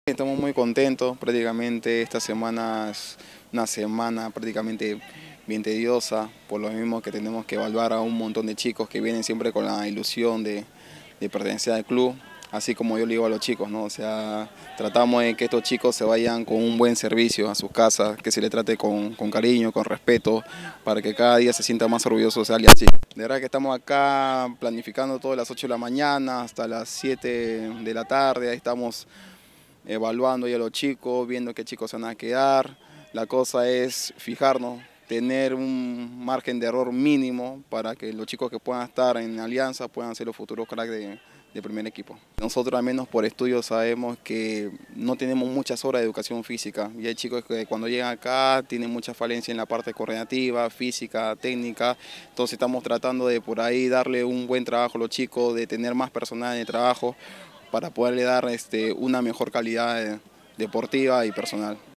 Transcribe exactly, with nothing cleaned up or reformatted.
Estamos muy contentos, prácticamente esta semana es una semana prácticamente bien tediosa, por lo mismo que tenemos que evaluar a un montón de chicos que vienen siempre con la ilusión de, de pertenecer al club, así como yo le digo a los chicos, ¿no? O sea, tratamos de que estos chicos se vayan con un buen servicio a sus casas, que se les trate con, con cariño, con respeto, para que cada día se sienta más orgulloso de ser aliancista. De verdad que estamos acá planificando todo de las ocho de la mañana hasta las siete de la tarde, ahí estamos evaluando ya a los chicos, viendo qué chicos se van a quedar. La cosa es fijarnos, tener un margen de error mínimo para que los chicos que puedan estar en Alianza puedan ser los futuros cracks de, de primer equipo. Nosotros al menos por estudios sabemos que no tenemos muchas horas de educación física y hay chicos que cuando llegan acá tienen mucha falencia en la parte coordinativa, física, técnica, entonces estamos tratando de por ahí darle un buen trabajo a los chicos, de tener más personal en el trabajo para poderle dar este, una mejor calidad deportiva y personal.